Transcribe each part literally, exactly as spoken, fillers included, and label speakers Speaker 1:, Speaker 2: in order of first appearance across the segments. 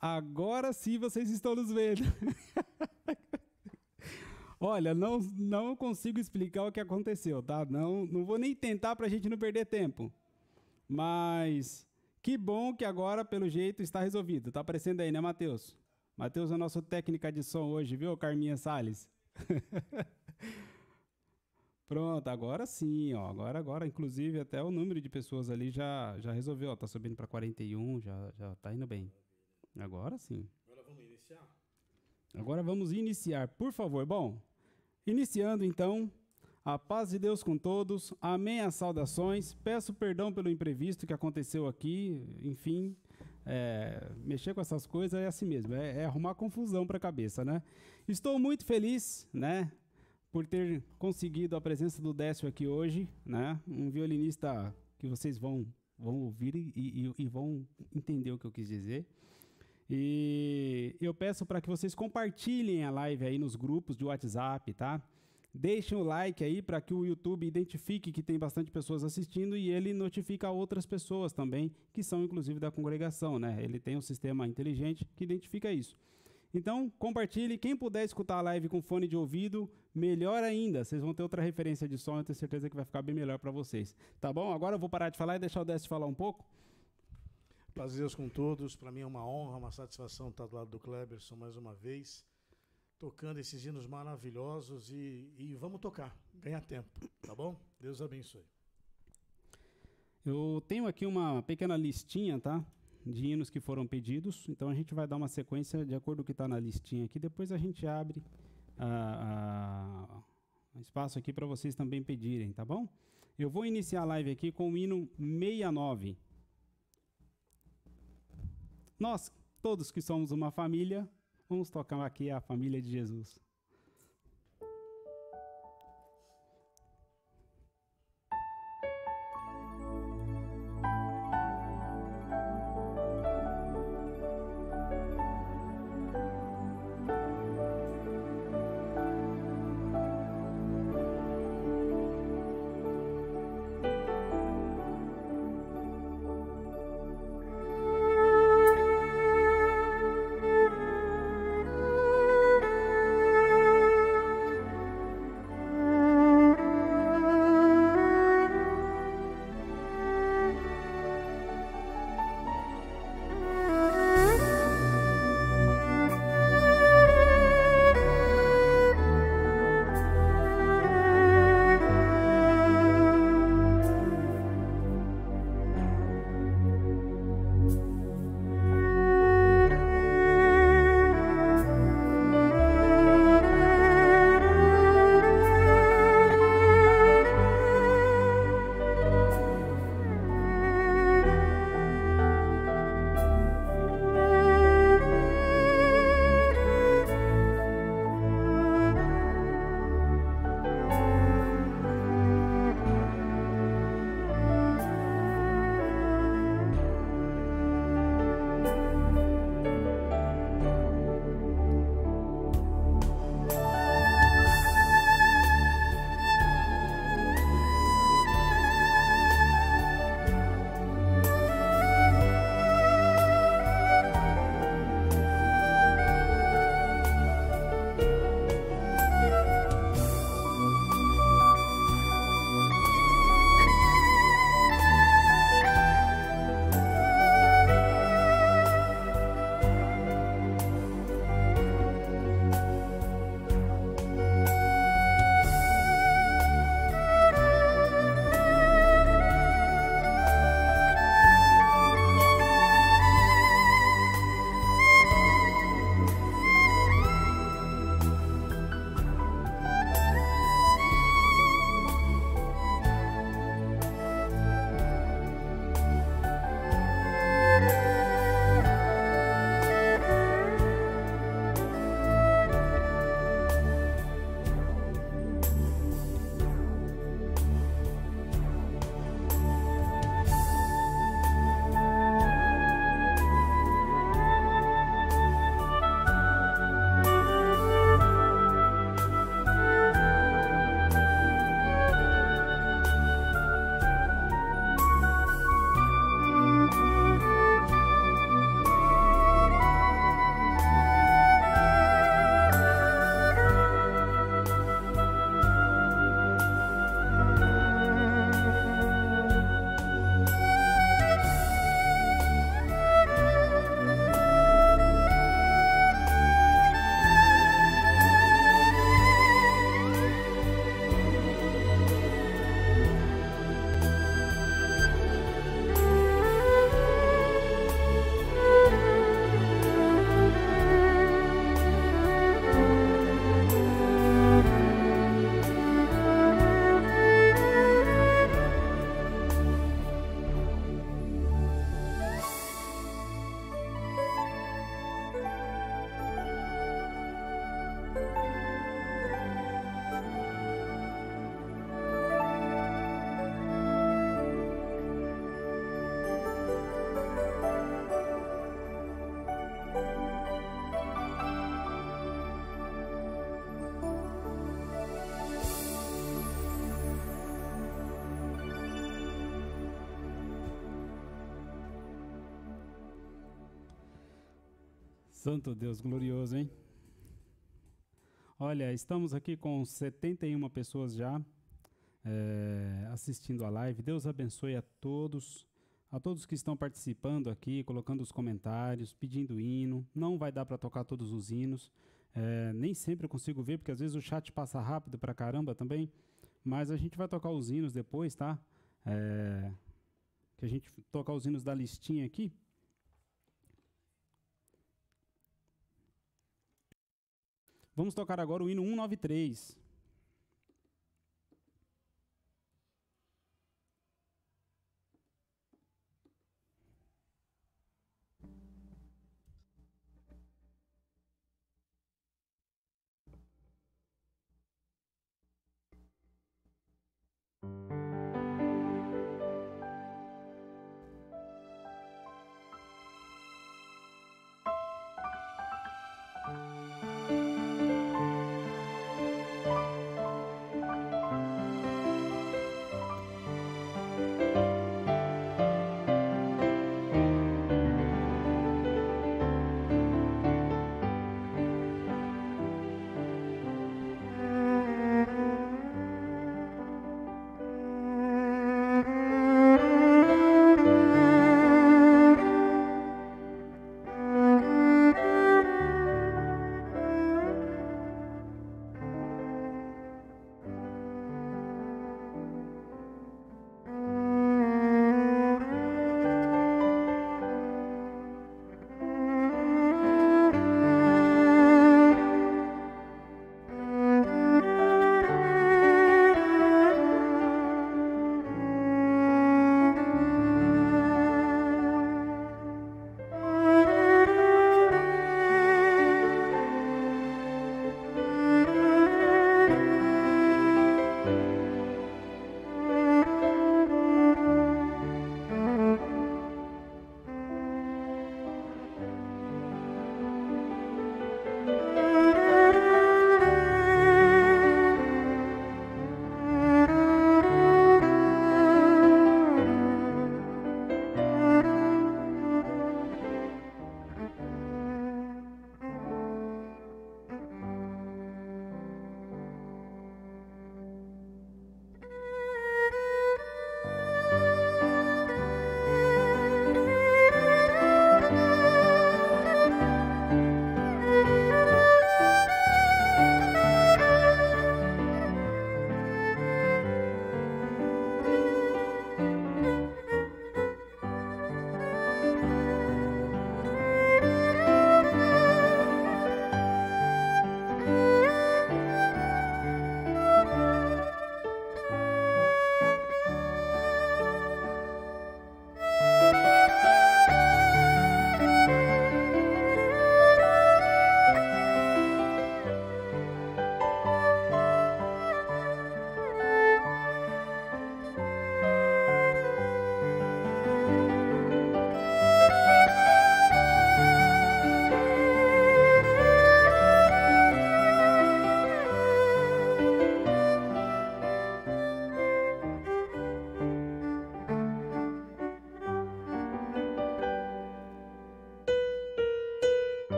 Speaker 1: Agora sim vocês estão nos vendo. Olha, não, não consigo explicar o que aconteceu, tá? Não, não vou nem tentar para a gente não perder tempo. Mas que bom que agora, pelo jeito, está resolvido. Tá aparecendo aí, né, Matheus? Matheus é a nossa técnica de som hoje, viu, Carminha Salles? Pronto, agora sim, ó. Agora, agora, inclusive, até o número de pessoas ali já, já resolveu, ó. Tá subindo para quarenta e um, já, já tá indo bem. Agora sim.
Speaker 2: Agora vamos iniciar?
Speaker 1: Agora vamos iniciar, por favor. Bom, iniciando então, a paz de Deus com todos, amém as saudações, peço perdão pelo imprevisto que aconteceu aqui, enfim, é, mexer com essas coisas é assim mesmo, é, é arrumar confusão para a cabeça, né? Estou muito feliz, né, por ter conseguido a presença do Décio aqui hoje, né, um violinista que vocês vão, vão ouvir e, e, e vão entender o que eu quis dizer. E eu peço para que vocês compartilhem a live aí nos grupos de WhatsApp, tá? Deixem o like aí para que o YouTube identifique que tem bastante pessoas assistindo e ele notifica outras pessoas também, que são inclusive da congregação, né? Ele tem um sistema inteligente que identifica isso. Então, compartilhe. Quem puder escutar a live com fone de ouvido, melhor ainda. Vocês vão ter outra referência de som, eu tenho certeza que vai ficar bem melhor para vocês. Tá bom? Agora eu vou parar de falar e deixar o Décio falar um pouco.
Speaker 2: Paz de Deus com todos. Para mim é uma honra, uma satisfação estar do lado do Kleberson mais uma vez, tocando esses hinos maravilhosos e, e vamos tocar, ganhar tempo, tá bom? Deus abençoe.
Speaker 1: Eu tenho aqui uma pequena listinha, tá? De hinos que foram pedidos, então a gente vai dar uma sequência de acordo com o que está na listinha aqui, depois a gente abre a, a, espaço aqui para vocês também pedirem, tá bom? Eu vou iniciar a live aqui com o hino sessenta e nove. Nós, todos que somos uma família, vamos tocar aqui a família de Jesus.
Speaker 3: Thank you.
Speaker 1: Santo Deus glorioso, hein? Olha, estamos aqui com setenta e uma pessoas já é, assistindo a live. Deus abençoe a todos, a todos que estão participando aqui, colocando os comentários, pedindo hino. Não vai dar para tocar todos os hinos. É, nem sempre eu consigo ver, porque às vezes o chat passa rápido pra caramba também. Mas a gente vai tocar os hinos depois, tá? É, que a gente tocar os hinos da listinha aqui. Vamos tocar agora o hino cento e noventa e três.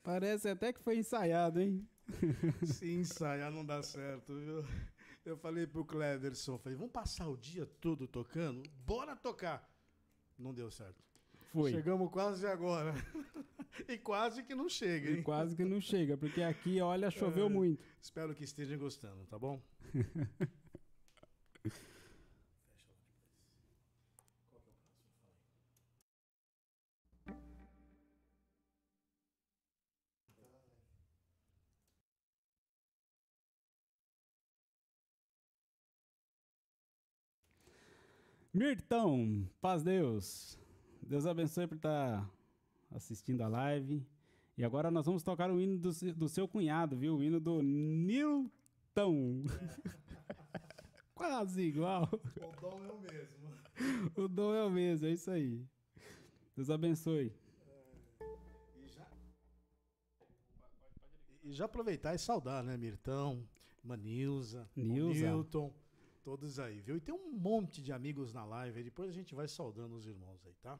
Speaker 1: Parece até que foi ensaiado, hein?
Speaker 2: Se ensaiar não dá certo, viu? Eu falei pro Cleverson, falei, vamos passar o dia todo tocando? Bora tocar! Não deu certo.
Speaker 1: Foi.
Speaker 2: Chegamos quase agora. E quase que não chega, hein?
Speaker 1: E quase que não chega, porque aqui, olha, choveu
Speaker 2: É,
Speaker 1: muito.
Speaker 2: Espero que estejam gostando, tá bom?
Speaker 1: Mirtão, paz Deus. Deus abençoe por estar assistindo a live. E agora nós vamos tocar o hino do, se- do seu cunhado, viu? O hino do Nilton. Quase igual.
Speaker 2: O dom é o mesmo.
Speaker 1: O dom é o mesmo, é isso aí. Deus abençoe.
Speaker 2: E já, e já aproveitar e saudar, né? Mirtão, Manilza,
Speaker 1: Nilza.
Speaker 2: Newton, todos aí, viu? E tem um monte de amigos na live aí, depois a gente vai saudando os irmãos aí, tá?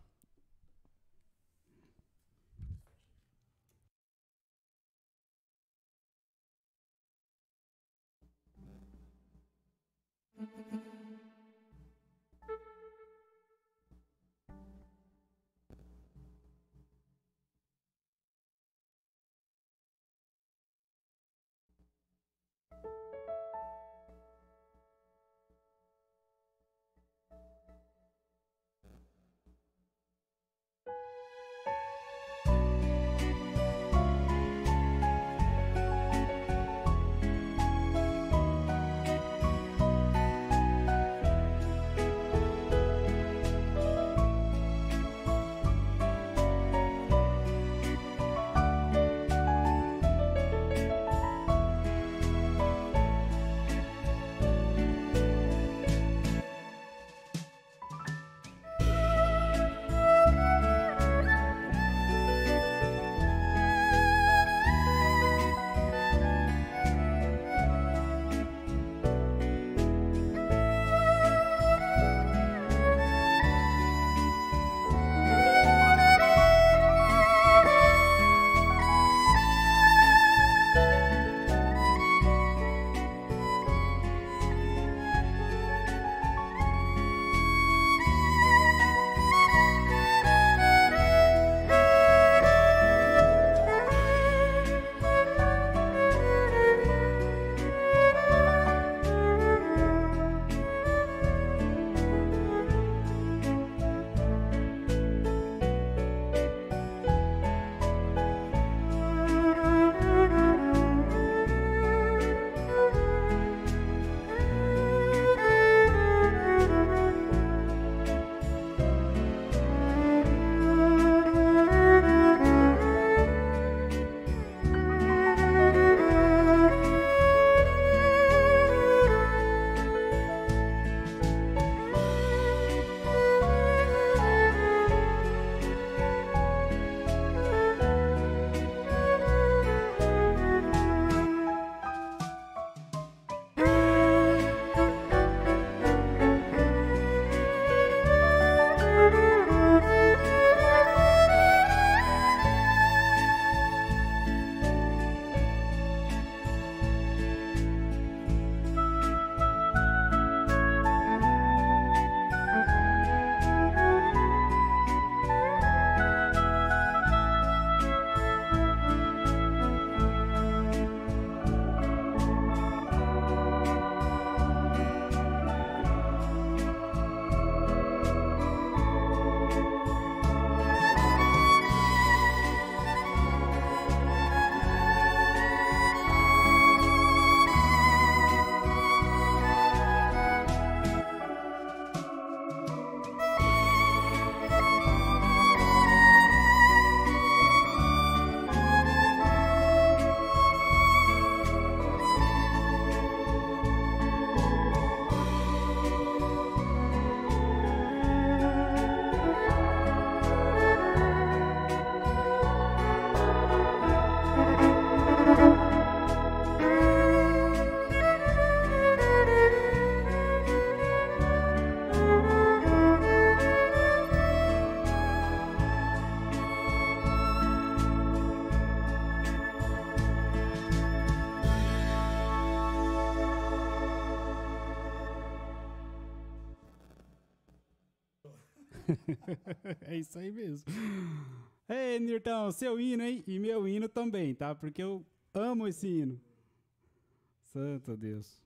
Speaker 1: É isso aí mesmo. Ei, Nirtão, seu hino, hein? E meu hino também, tá? Porque eu amo esse hino. Santo Deus.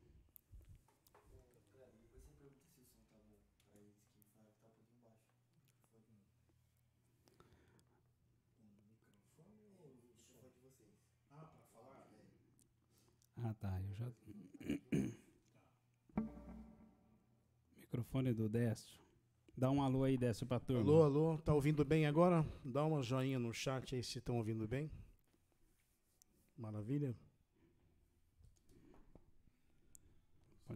Speaker 1: Ah, tá. Eu já. Microfone do Décio. Dá um alô aí, Décio, pra turma.
Speaker 2: Alô, alô. Tá ouvindo bem agora? Dá uma joinha no chat aí se estão ouvindo bem. Maravilha.
Speaker 1: Pode.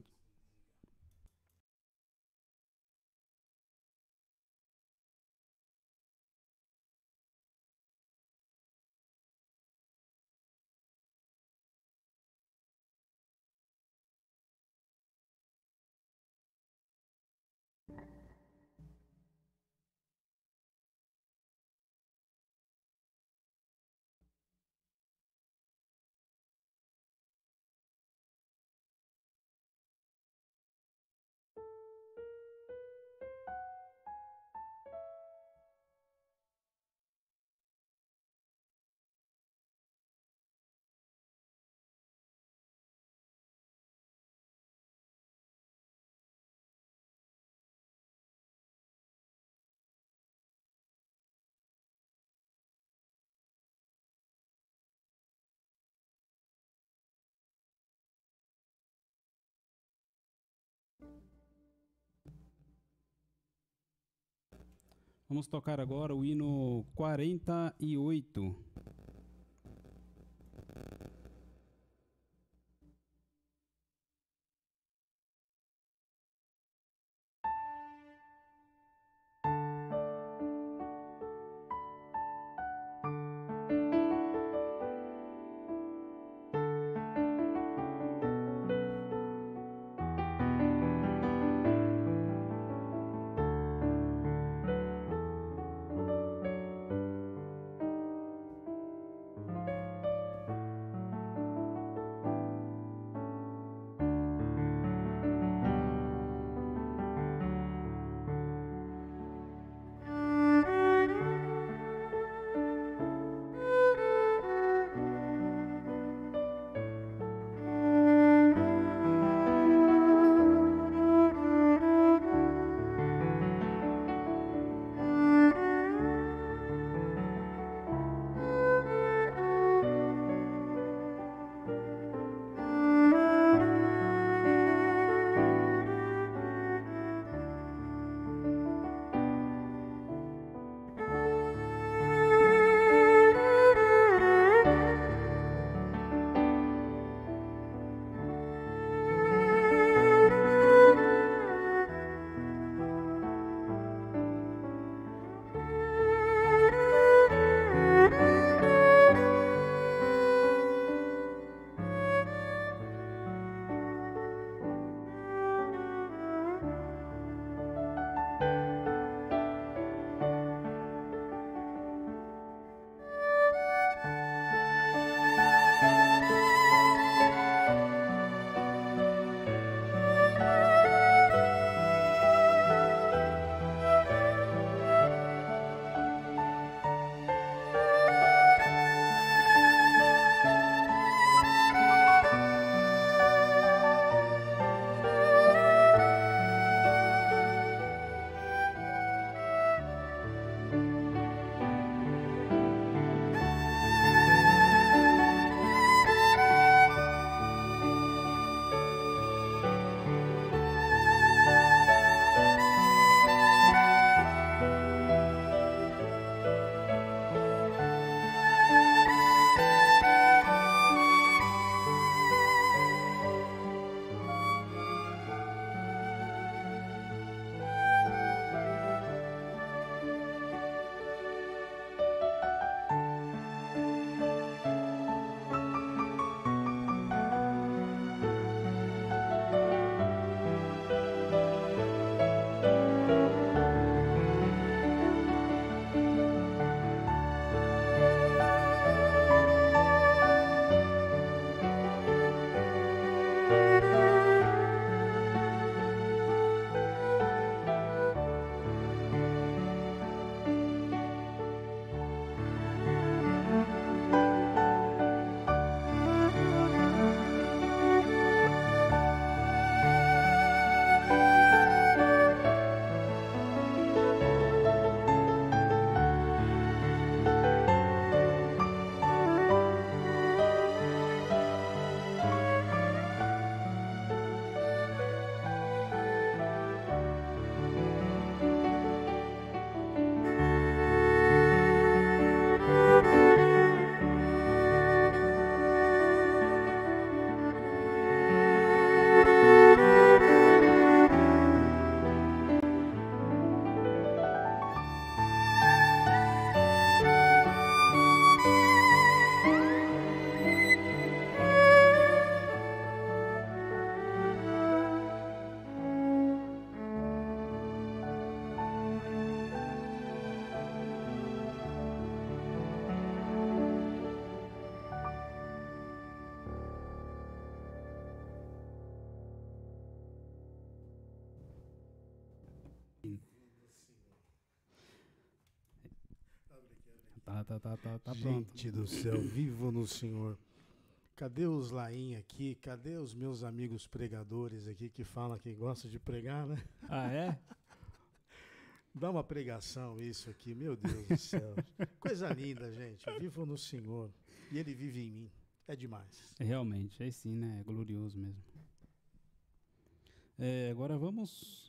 Speaker 1: Vamos tocar agora o hino quarenta e oito. tá, tá, tá, tá pronto.
Speaker 2: Gente do céu, vivo no Senhor. Cadê os Laim aqui? Cadê os meus amigos pregadores aqui que falam que gostam de pregar, né?
Speaker 1: Ah, é?
Speaker 2: Dá uma pregação isso aqui, meu Deus do céu. Coisa linda, gente. Vivo no Senhor e Ele vive em mim. É demais.
Speaker 1: É, realmente, é sim, né? É glorioso mesmo. É, agora vamos...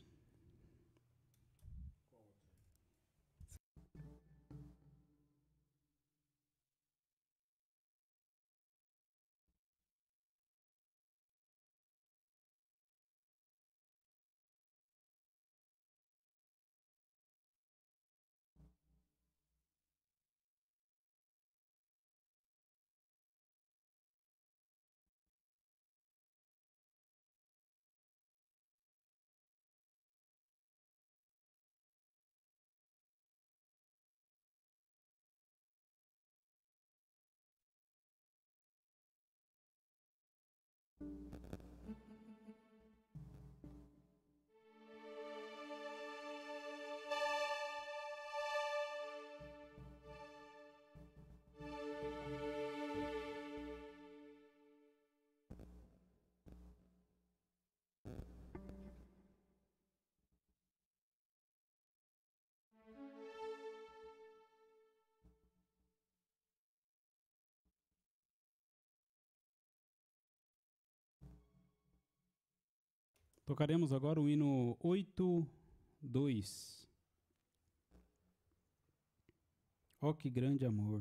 Speaker 1: Tocaremos agora o hino oito dois. Ó que grande amor.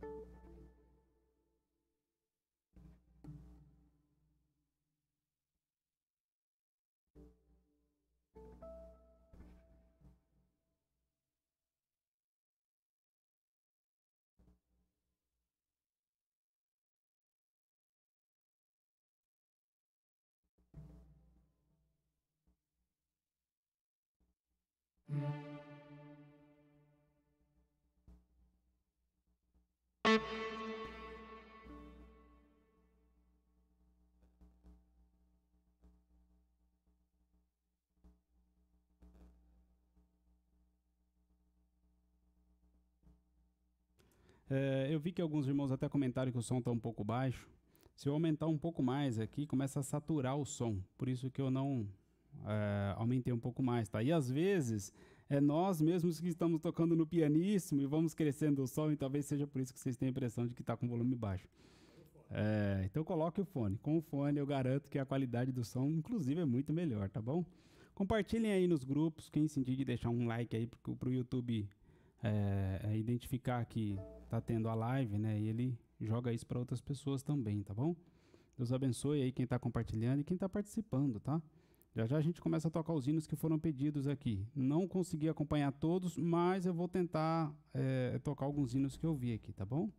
Speaker 1: É, eu vi que alguns irmãos até comentaram que o som está um pouco baixo. Se eu aumentar um pouco mais aqui, começa a saturar o som. Por isso que eu não é, aumentei um pouco mais, tá? E às vezes é nós mesmos que estamos tocando no pianíssimo e vamos crescendo o som, e talvez seja por isso que vocês têm a impressão de que está com volume baixo. É, então coloque o fone. Com o fone eu garanto que a qualidade do som, inclusive, é muito melhor, tá bom? Compartilhem aí nos grupos. Quem sentir de deixar um like aí para o YouTube é, é identificar que tá tendo a live, né? E ele joga isso para outras pessoas também, tá bom? Deus abençoe aí quem tá compartilhando e quem tá participando, tá? Já já a gente começa a tocar os hinos que foram pedidos aqui. Não consegui acompanhar todos, mas eu vou tentar é, tocar alguns hinos que eu vi aqui, tá bom?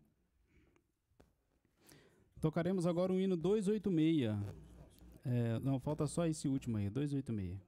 Speaker 1: Tocaremos agora o hino duzentos e oitenta e seis. É, não, falta só esse último aí, duzentos e oitenta e seis.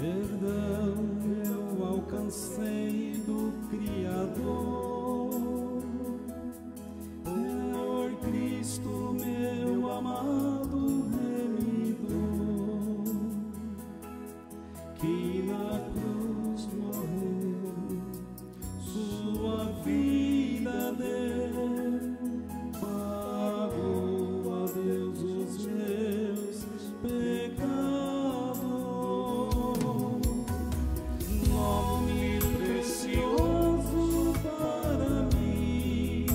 Speaker 1: Perdão eu alcancei do Criador, por Cristo meu amado remidor, que na cruz morreu, sua vida deu, pagou a Deus os meus pecados. Nome precioso para mim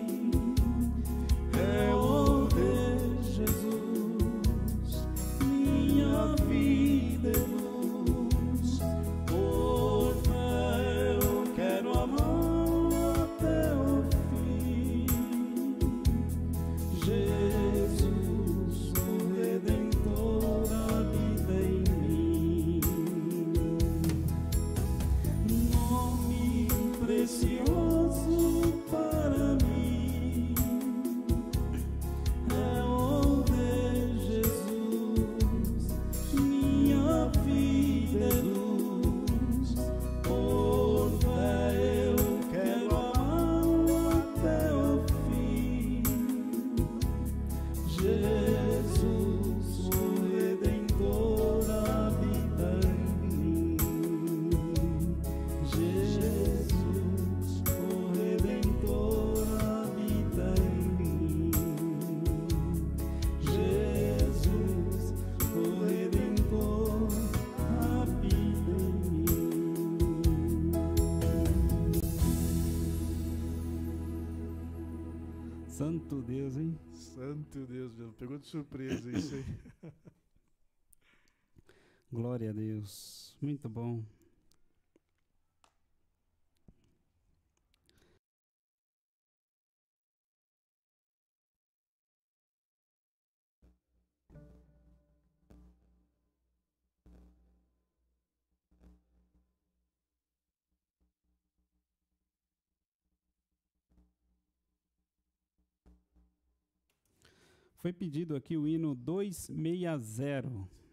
Speaker 1: é o de Jesus, minha vida é luz. Por fé eu quero amar até o fim. Jesus, o Redentor, habita em mim. Nome precioso para mim é o de Jesus, minha vida é luz. Por fé eu quero amar até o fim. Jesus, o Redentor, habita em mim. Jesus, o Redentor, habita em mim. Jesus, o Redentor, habita em mim. Santo Deus, hein?
Speaker 2: Santo Deus, meu. Pegou de surpresa isso aí.
Speaker 1: Glória a Deus. Muito bom. Foi pedido aqui o hino duzentos e sessenta.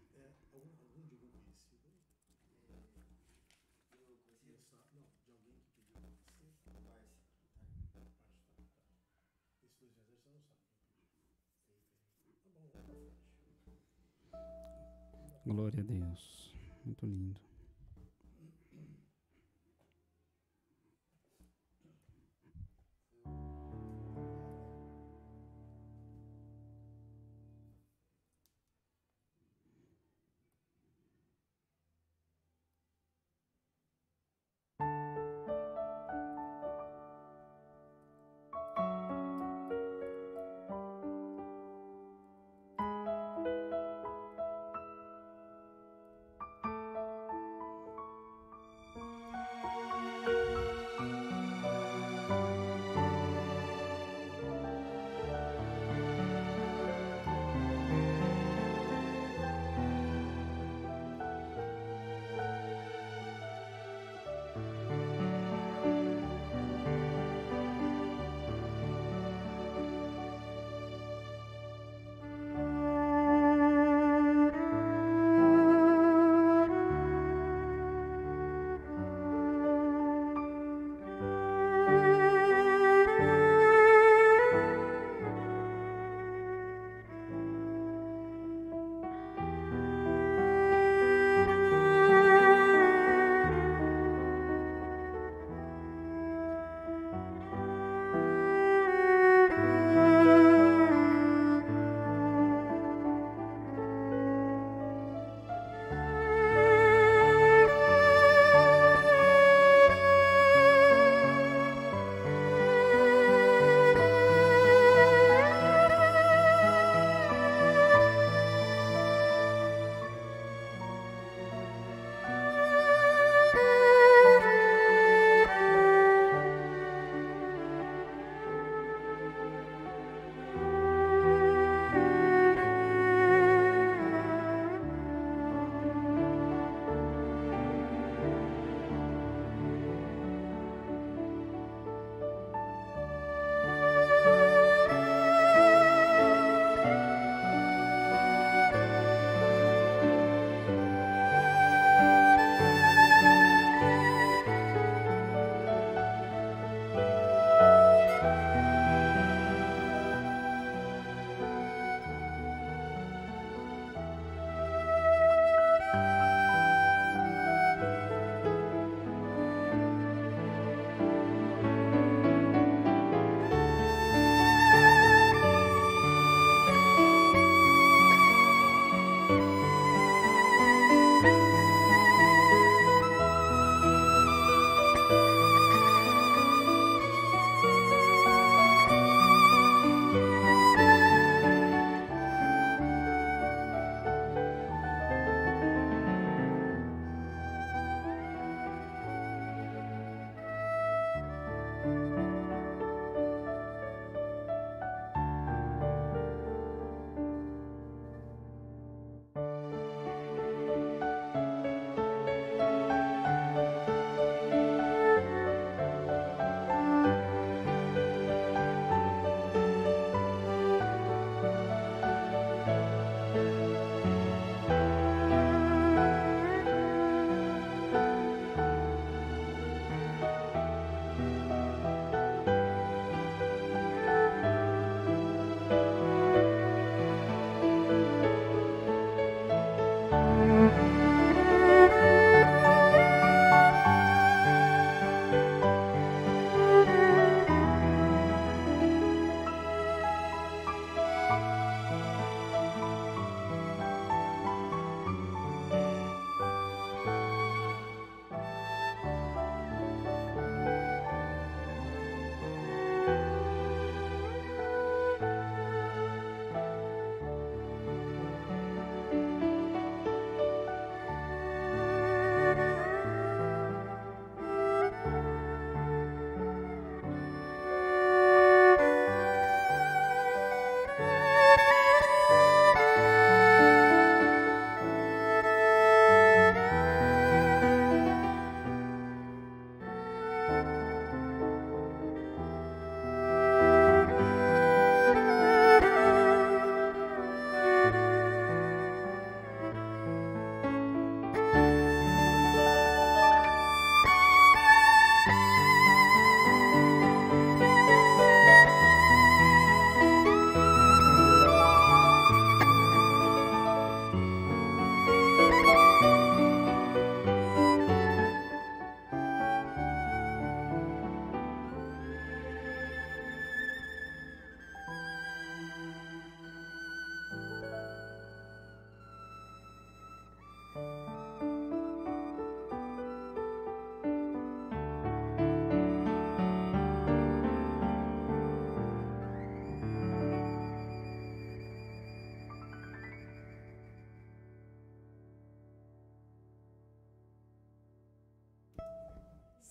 Speaker 1: Glória a Deus. Muito lindo.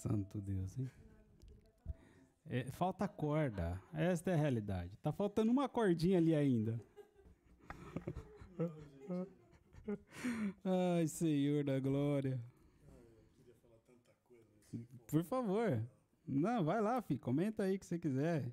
Speaker 1: Santo Deus, hein? É, falta corda. Esta é a realidade. Tá faltando uma cordinha ali ainda. Ai, Senhor da glória. Por favor. Não, vai lá, filho. Comenta aí o que você quiser.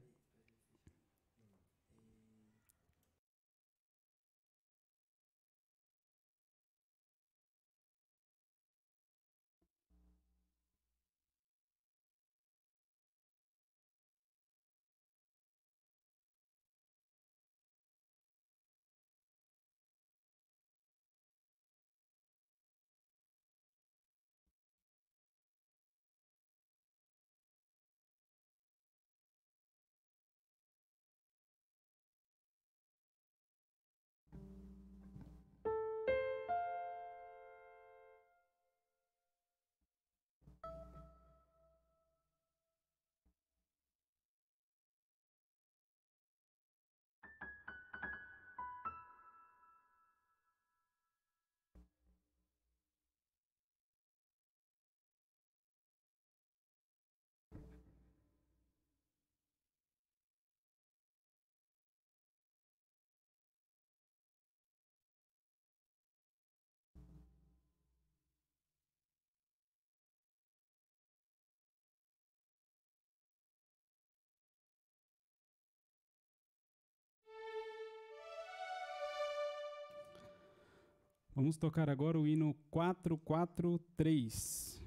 Speaker 1: Vamos tocar agora o hino quatrocentos e quarenta e três.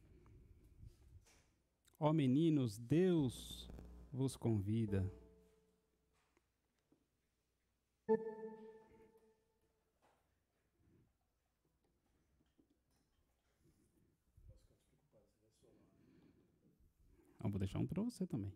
Speaker 1: Ó meninos, Deus vos convida. Eu vou deixar um para você também.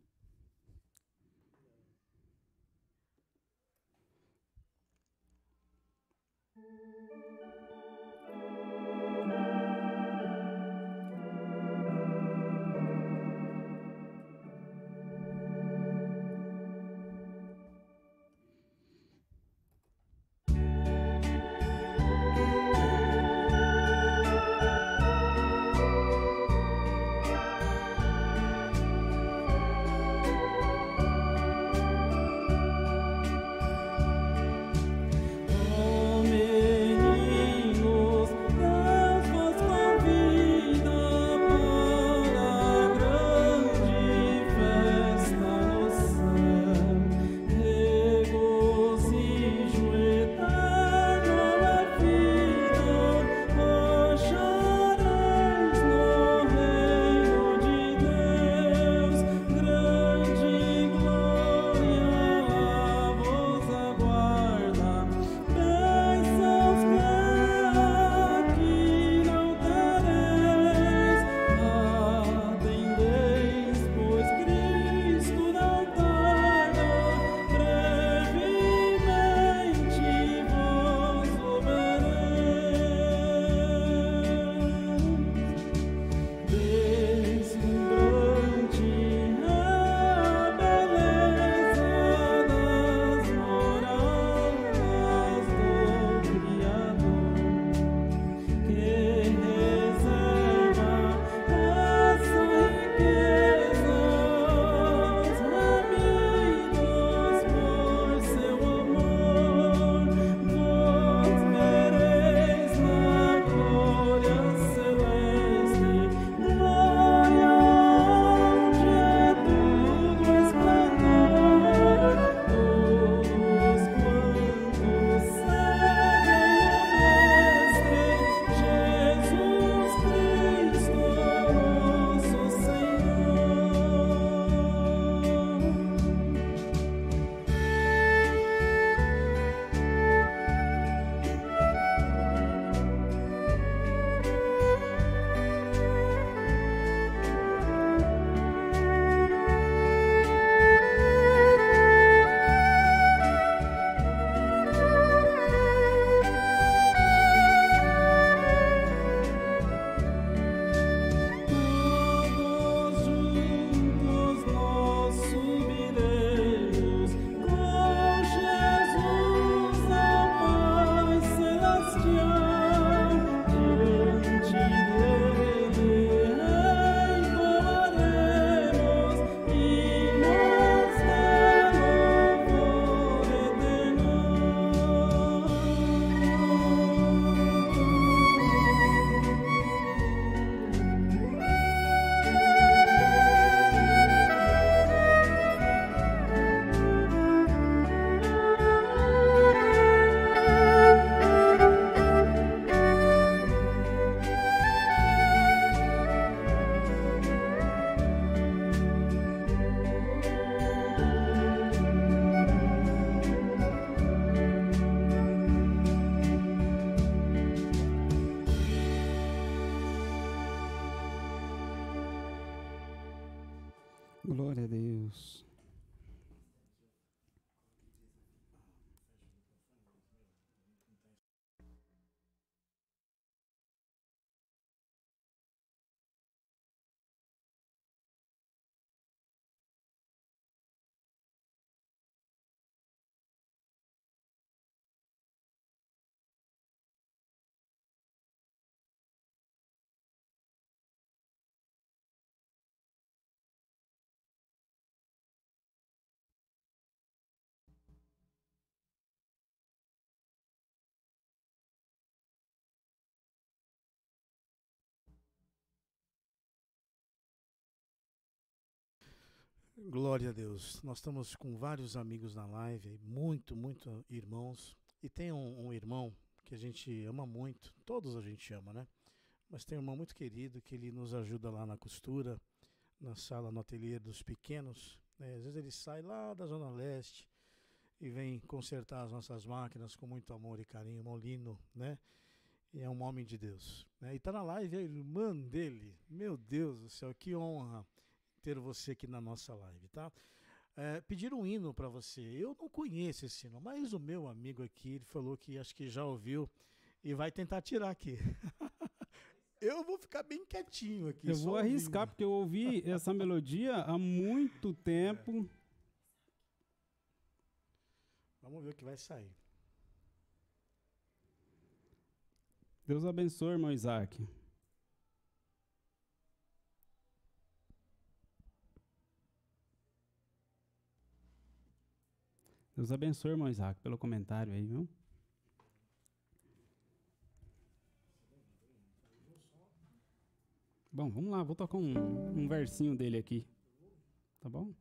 Speaker 1: Glória a Deus.
Speaker 2: Glória a Deus. Nós estamos com vários amigos na live, muito, muito irmãos. E tem um, um irmão que a gente ama muito, todos a gente ama, né? Mas tem um irmão muito querido que ele nos ajuda lá na costura, na sala, no ateliê dos pequenos, né? Às vezes ele sai lá da Zona Leste e vem consertar as nossas máquinas com muito amor e carinho, Molino, né? E é um homem de Deus, né? E tá na live a irmã dele. Meu Deus do céu, que honra ter você aqui na nossa live, tá? É, pediram um hino para você. Eu não conheço esse hino, mas o meu amigo aqui, ele falou que acho que já ouviu e vai tentar tirar aqui. Eu vou ficar bem quietinho aqui.
Speaker 1: Eu vou arriscar,
Speaker 2: ouvindo.
Speaker 1: porque eu ouvi essa melodia há muito tempo.
Speaker 2: Vamos ver o que vai sair.
Speaker 1: Deus abençoe, irmão Isaac. Deus abençoe, irmão Isaac, pelo comentário aí, viu? Bom, vamos lá, vou tocar um, um versinho dele aqui, tá bom?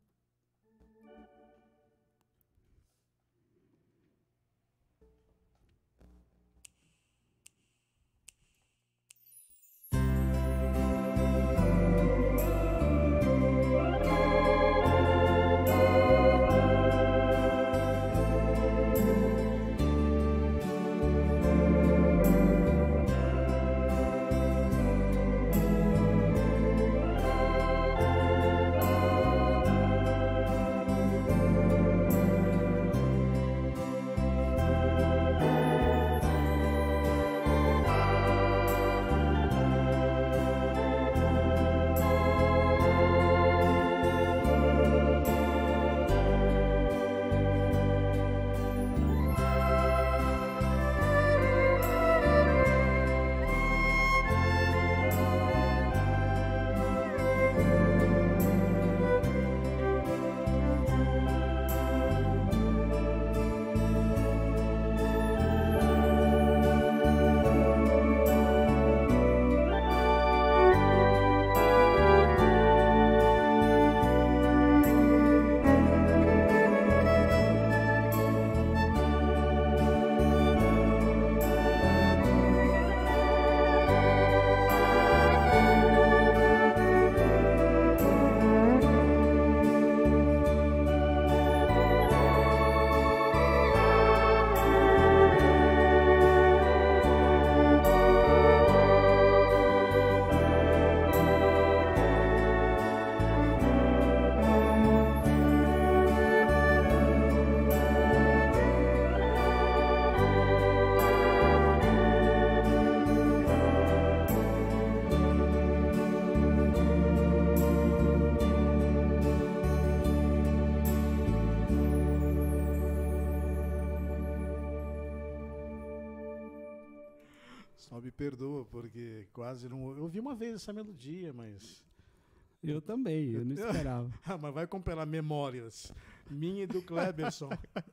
Speaker 2: Só me perdoa, porque quase não. Eu ouvi uma vez essa melodia, mas.
Speaker 1: Eu também, eu não esperava.
Speaker 2: Ah, mas vai comparar memórias. Minha e do Kleberson.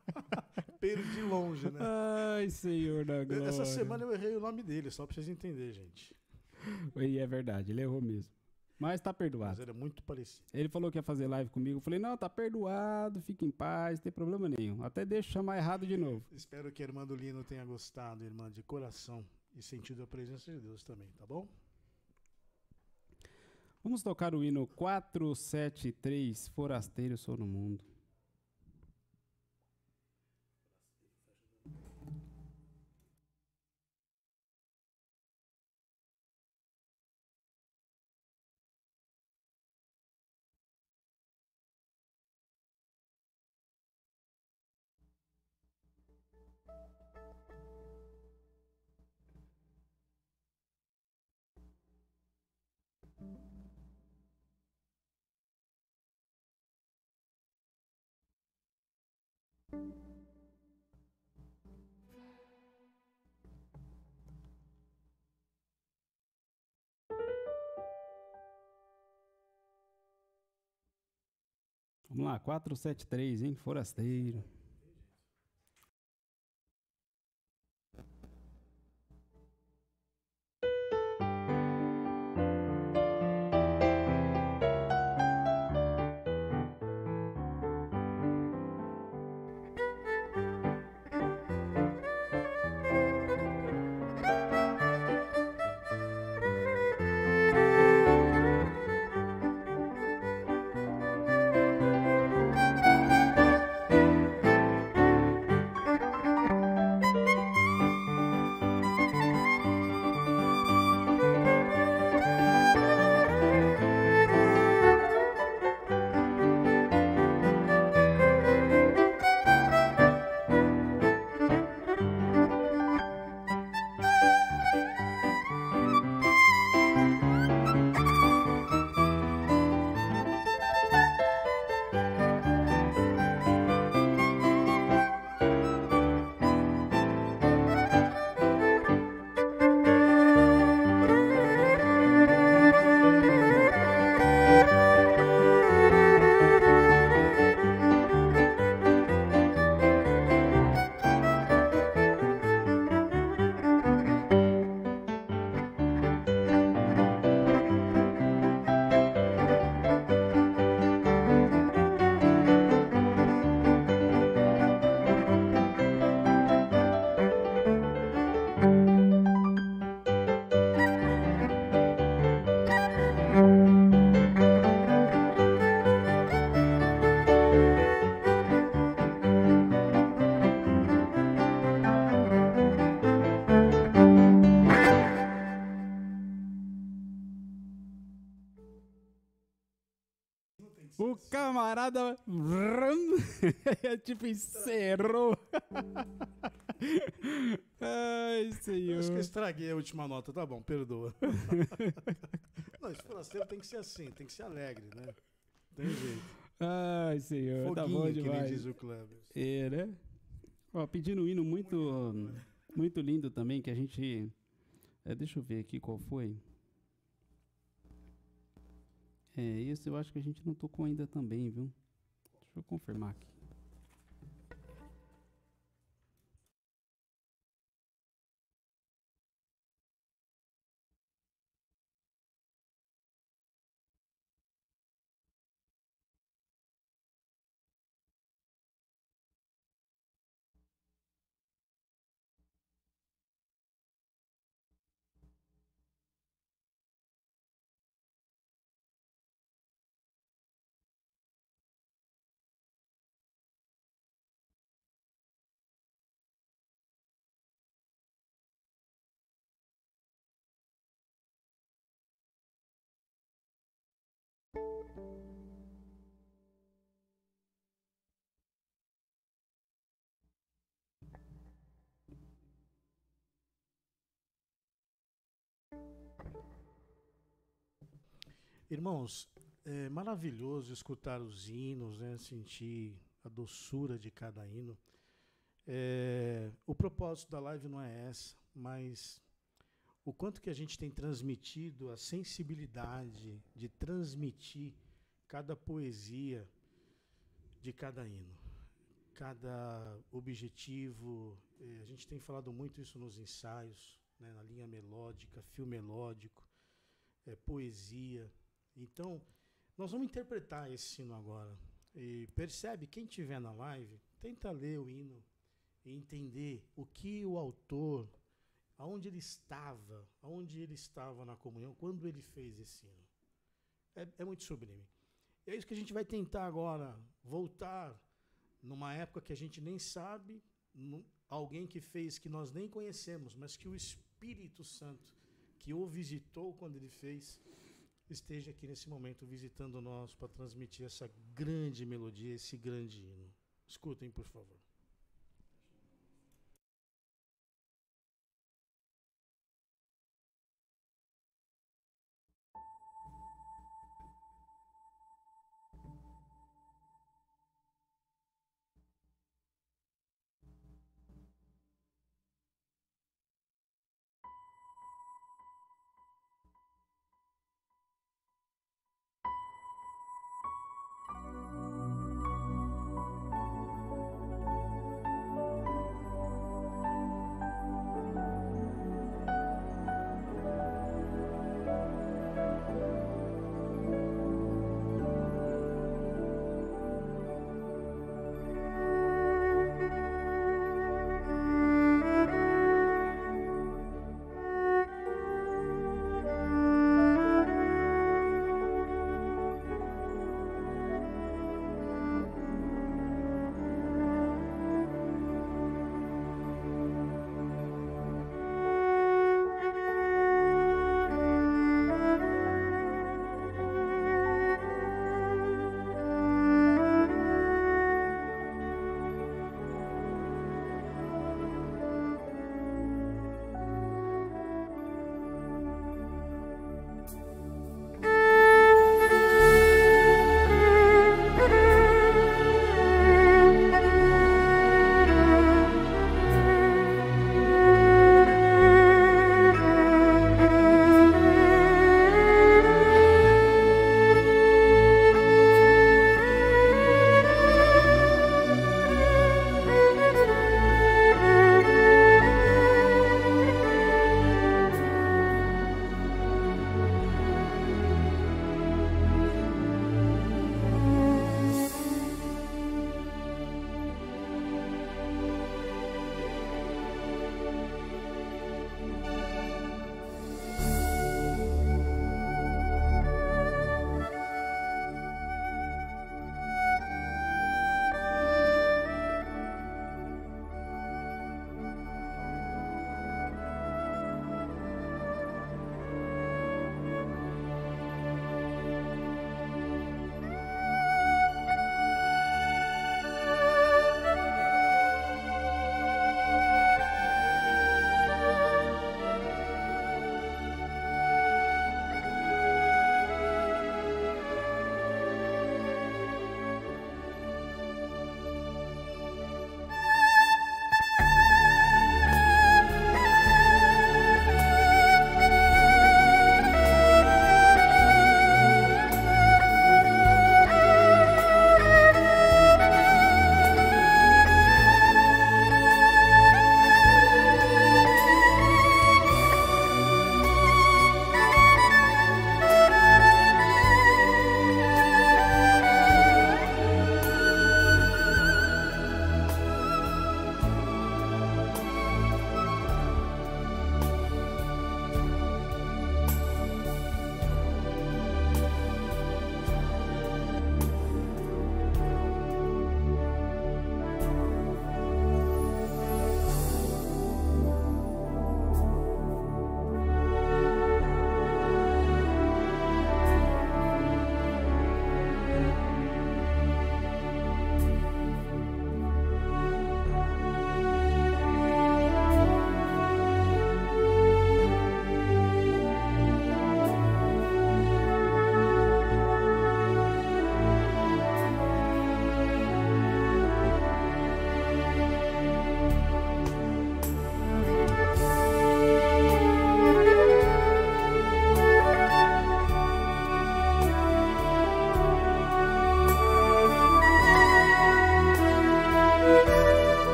Speaker 2: Perdi longe, né?
Speaker 1: Ai, Senhor da glória.
Speaker 2: Essa semana eu errei o nome dele, só pra vocês entenderem, gente.
Speaker 1: E é verdade, ele errou mesmo. Mas tá
Speaker 2: Mas
Speaker 1: perdoado.
Speaker 2: era muito parecido.
Speaker 1: Ele falou que ia fazer live comigo. Eu falei, não, tá perdoado, fica em paz, não tem problema nenhum. Até deixa eu chamar errado de novo.
Speaker 2: Espero que a irmã do Lino tenha gostado, irmã, de coração. E sentido a presença de Deus também, tá bom?
Speaker 1: Vamos tocar o hino quatrocentos e setenta e três, Forasteiro Sou no Mundo. Vamos lá, quatro sete três, hein? Forasteiro. O camarada tipo encerrou. Ai, senhor.
Speaker 2: Acho que eu estraguei a última nota, tá bom, perdoa. Não, esse forasteiro tem que ser assim, tem que ser alegre, né? Tem jeito.
Speaker 1: Ai, senhor,
Speaker 2: Foguinho,
Speaker 1: tá bom
Speaker 2: que nem
Speaker 1: demais.
Speaker 2: diz o Kleber.
Speaker 1: É, né? Ó, pedindo um hino muito, muito lindo também, que a gente... É, deixa eu ver aqui qual foi. É, esse eu acho que a gente não tocou ainda também, viu? Deixa eu confirmar aqui.
Speaker 2: Irmãos, é maravilhoso escutar os hinos, né? Sentir a doçura de cada hino. É, o propósito da live não é essa, mas o quanto que a gente tem transmitido, a sensibilidade de transmitir cada poesia de cada hino, cada objetivo. Eh, a gente tem falado muito isso nos ensaios, né, na linha melódica, fio melódico, eh, poesia. Então, nós vamos interpretar esse hino agora. E percebe, quem estiver na live, tenta ler o hino e entender o que o autor, aonde ele estava, aonde ele estava na comunhão, quando ele fez esse hino. É, é muito sublime. É isso que a gente vai tentar agora, voltar numa época que a gente nem sabe, no, alguém que fez que nós nem conhecemos, mas que o Espírito Santo, que o visitou quando ele fez, esteja aqui nesse momento visitando nós para transmitir essa grande melodia, esse grande hino. Escutem, por favor.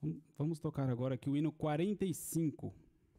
Speaker 1: Vamos tocar agora aqui o hino quarenta e cinco.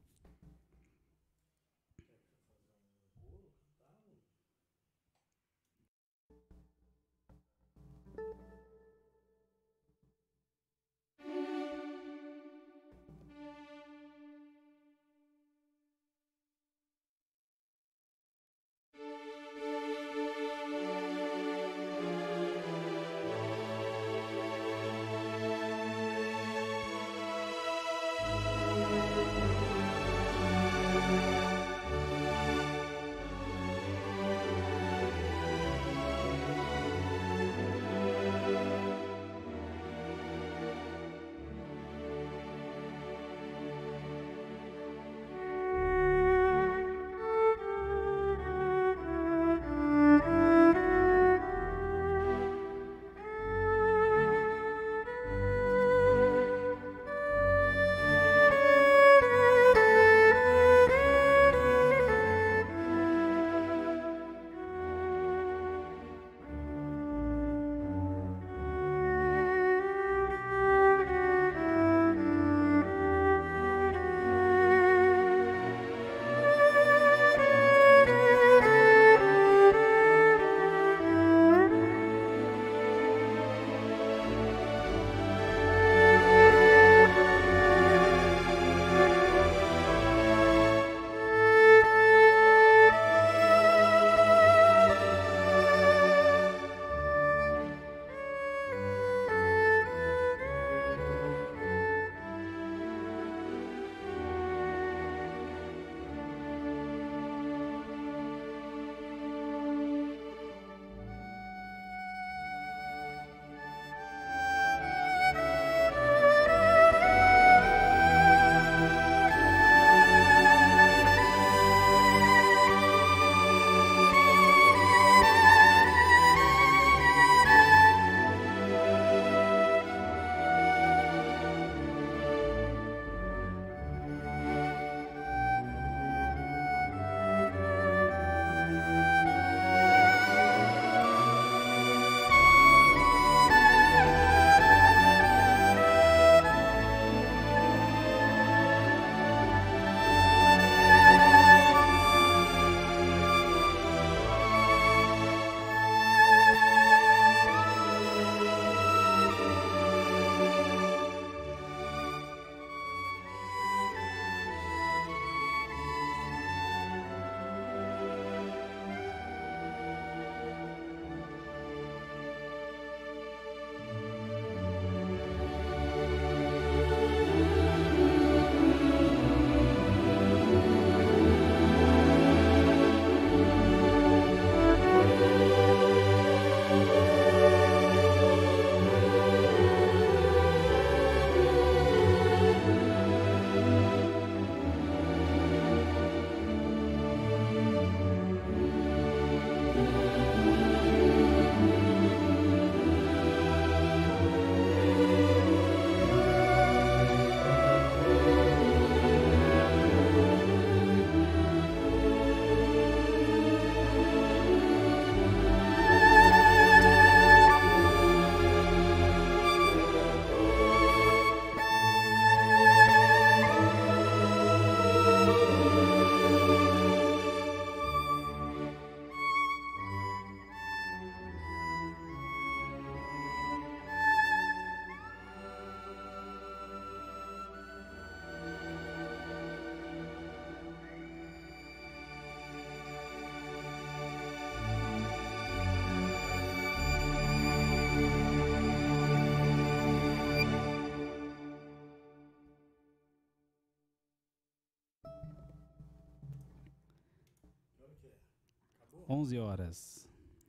Speaker 1: onze horas.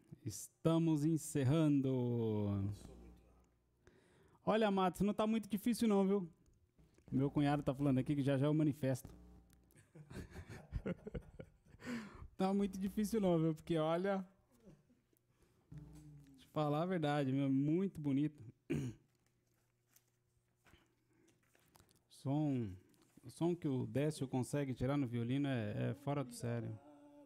Speaker 1: Estamos encerrando. Olha, Matos, não tá muito difícil não, viu? Meu cunhado tá falando aqui que já já é o manifesto. Tá muito difícil não, viu? Porque olha... Deixa eu falar a verdade, meu, muito bonito. Som... O som que o Décio consegue tirar no violino é, é fora do sério.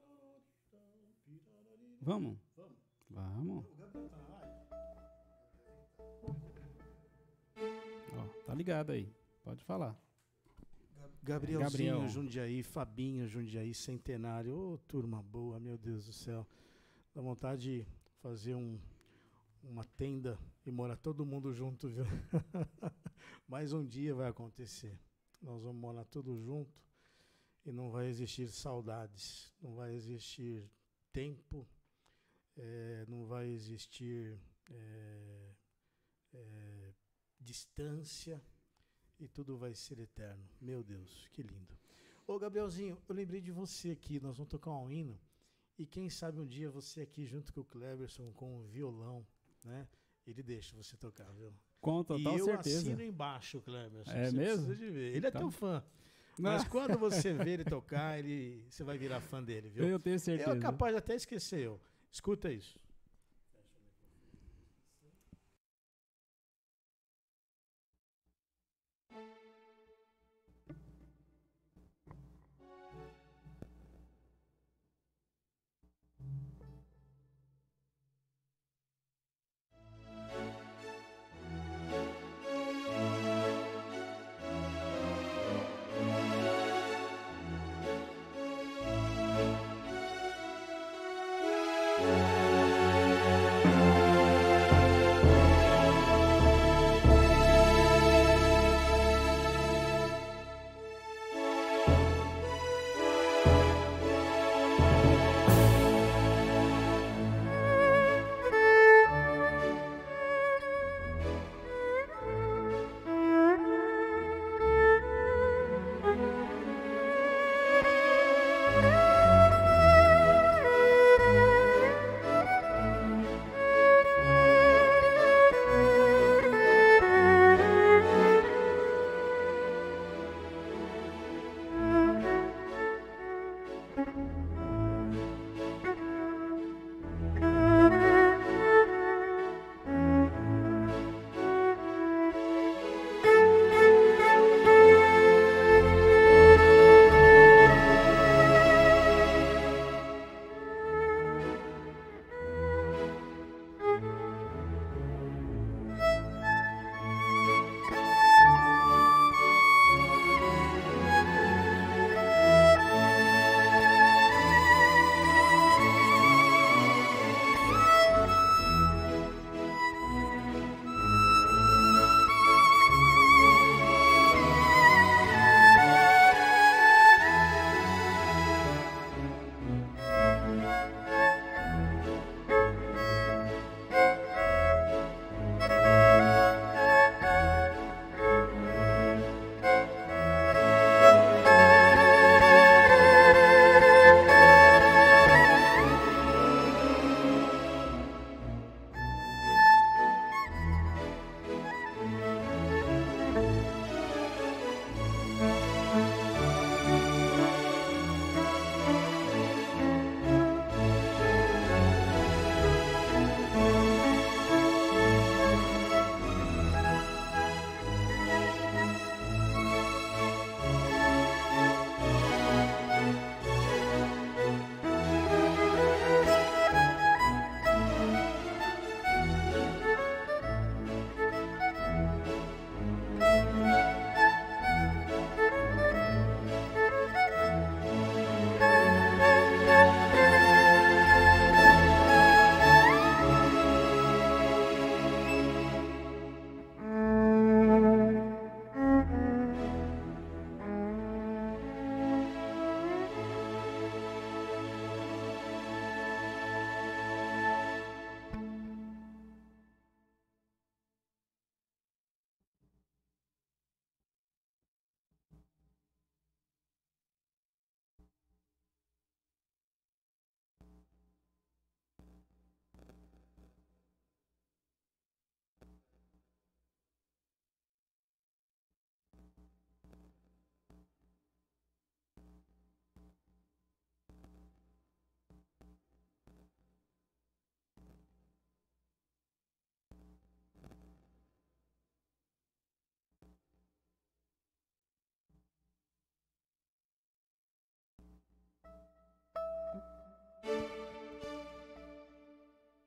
Speaker 1: Vamos? Vamos. Ó, tá ligado aí. Pode falar.
Speaker 2: Gabrielzinho,
Speaker 1: Gabriel.
Speaker 2: Jundiaí, Fabinho, Jundiaí, Centenário. Ô, turma boa, meu Deus do céu. Dá vontade de fazer um, uma tenda e morar todo mundo junto, viu? Mas um dia vai acontecer. Nós vamos morar todos juntos e não vai existir saudades, não vai existir tempo, é, não vai existir é, é, distância. E tudo vai ser eterno. Meu Deus, que lindo. Ô, Gabrielzinho, eu lembrei de você aqui. Nós vamos tocar um hino. E quem sabe um dia você aqui junto com o Cleberson, com o violão, né? Ele deixa você tocar, viu?
Speaker 1: Com total
Speaker 2: e eu
Speaker 1: certeza.
Speaker 2: assino embaixo, Cleberson.
Speaker 1: É
Speaker 2: você
Speaker 1: mesmo?
Speaker 2: precisa de ver. Ele é
Speaker 1: Então.
Speaker 2: teu fã. Mas quando você vê ele tocar, ele, você vai virar fã dele, viu?
Speaker 1: Eu tenho certeza.
Speaker 2: Eu é capaz de até esquecer eu. Escuta isso.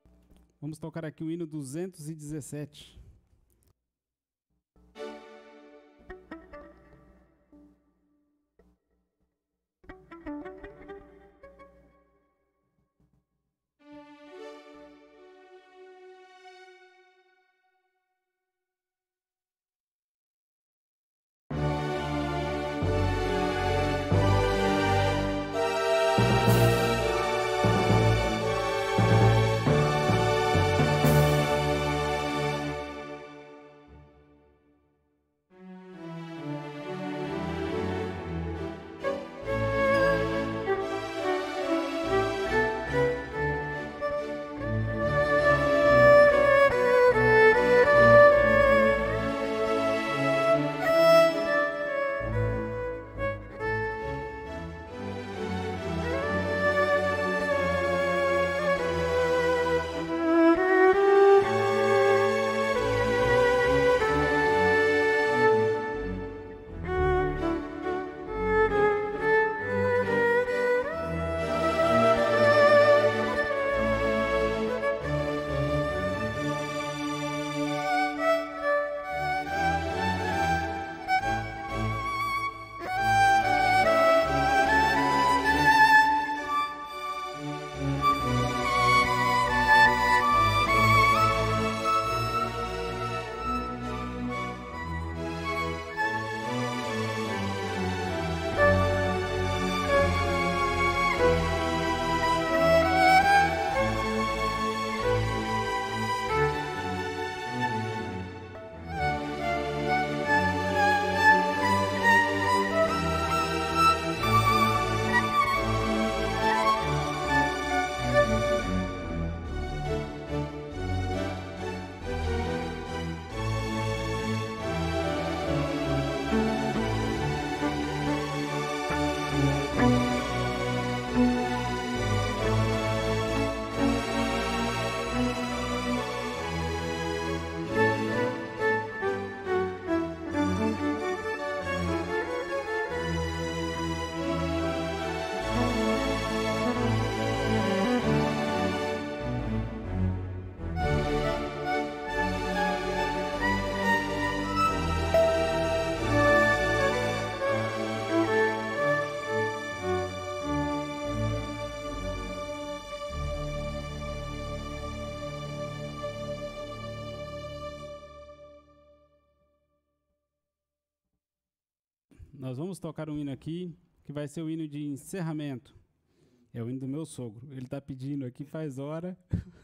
Speaker 1: Vamos tocar aqui o hino duzentos e dezessete. nós vamos tocar um hino aqui, que vai ser o hino de encerramento. É o hino do meu sogro. Ele está pedindo aqui faz hora.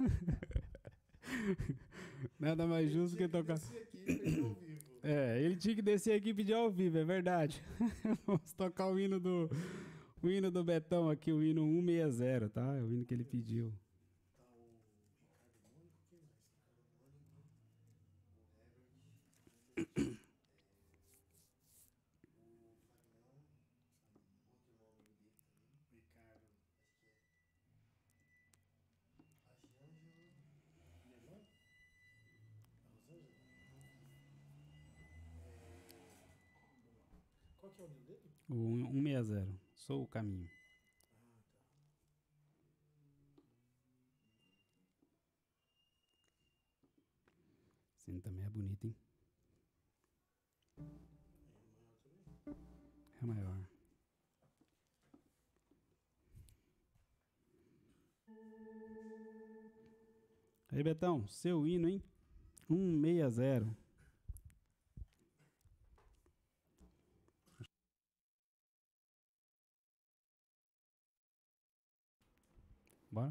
Speaker 1: Nada mais justo que tocar. É, ele tinha que descer aqui e pedir ao vivo, é verdade. Vamos tocar o hino do, o hino do Betão aqui, o hino cento e sessenta, tá? É o hino que ele pediu.
Speaker 2: Qual que é o nome dele?
Speaker 1: O cento e sessenta, Sou o Caminho. Esse hino também é bonito, hein? É maior. Aí, Betão, seu hino, hein? cento e sessenta. Bora?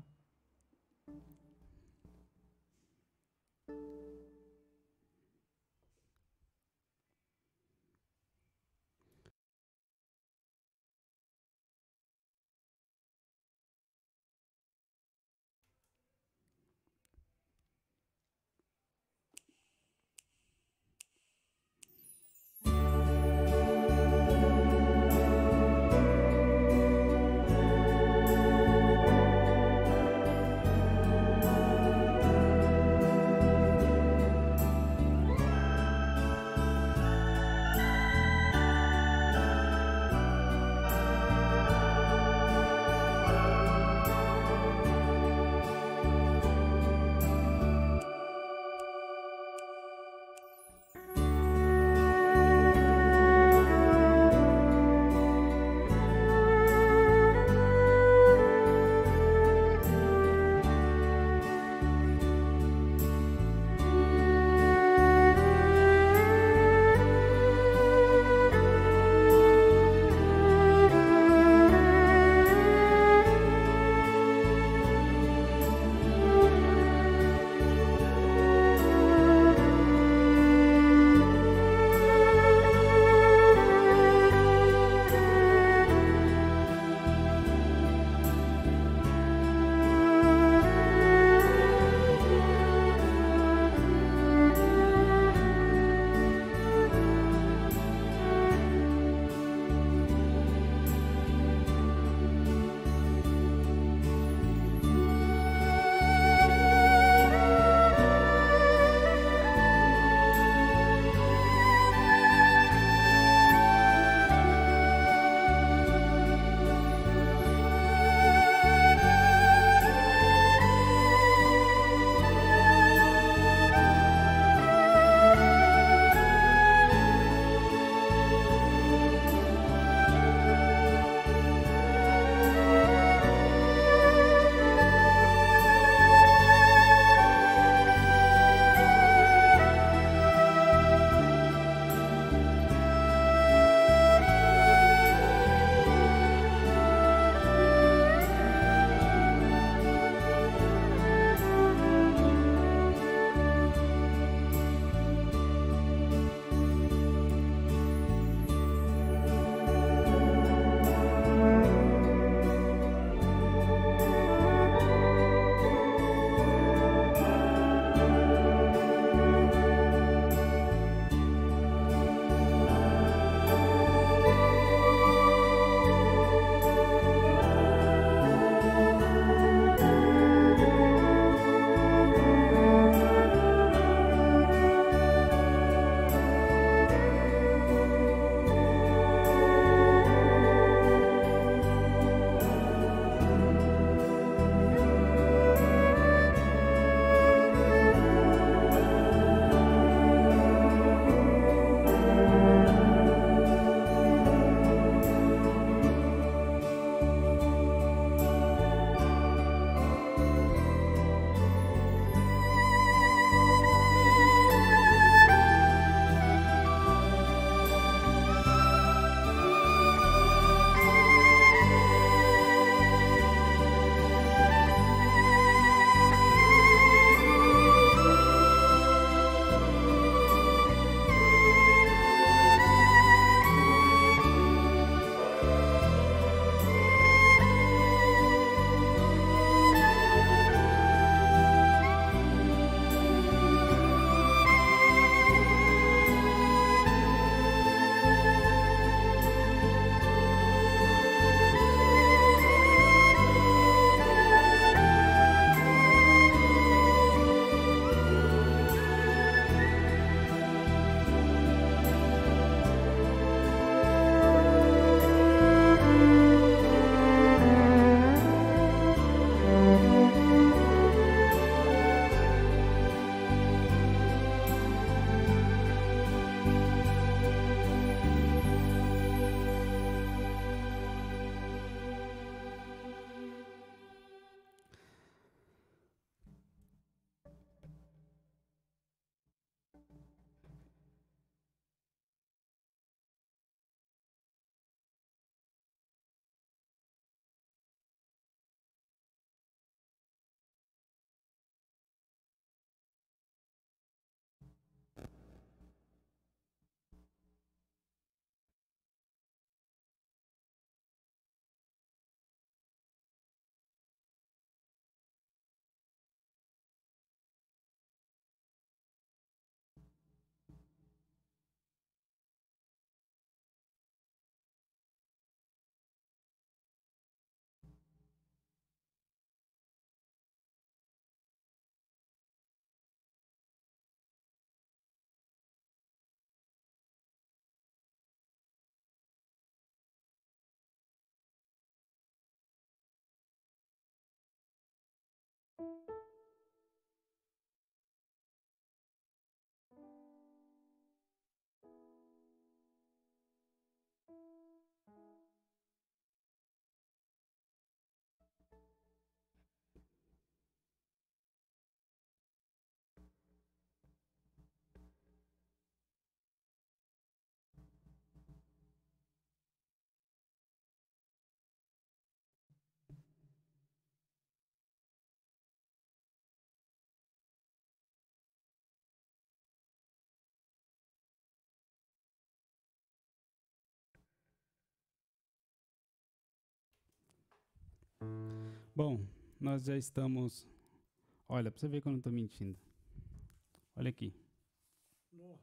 Speaker 1: Bom, nós já estamos... Olha, para você ver que eu não estou mentindo. Olha aqui.
Speaker 2: Nossa.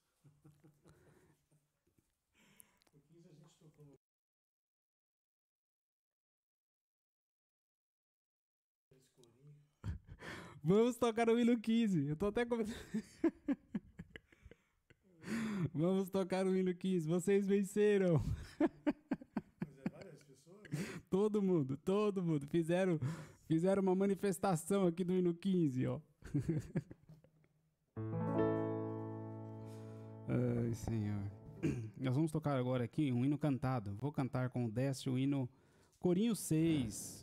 Speaker 2: O quinze a gente tocou no...
Speaker 1: Vamos tocar o hino quinze. Eu tô até começando. Vamos tocar o hino quinze. Vocês venceram.
Speaker 2: Mas é várias pessoas?
Speaker 1: Todo mundo, todo mundo. Fizeram, fizeram uma manifestação aqui do hino quinze, ó. Ai, Senhor. Nós vamos tocar agora aqui um hino cantado. Vou cantar com o Décio o hino Corinho seis.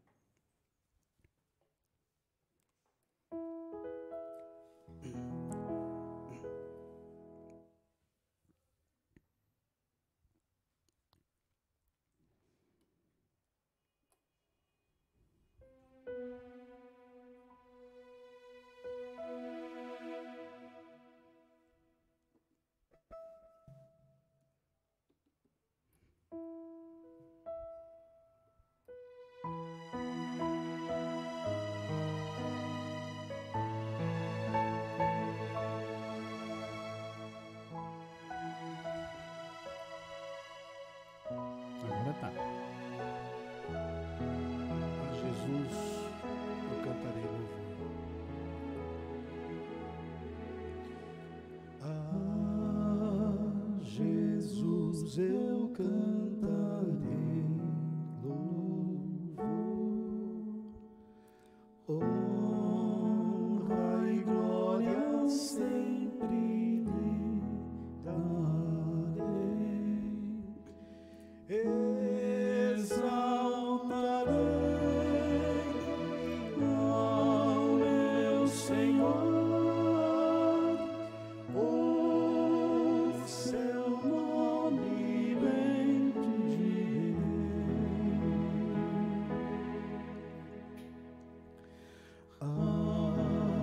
Speaker 1: Agora tá.
Speaker 2: A Jesus eu cantarei louvor. A Jesus eu cantarei louvor. Honra e glória sempre lhe darei. Exaltarei ao meu Senhor, o seu nome bendirei. A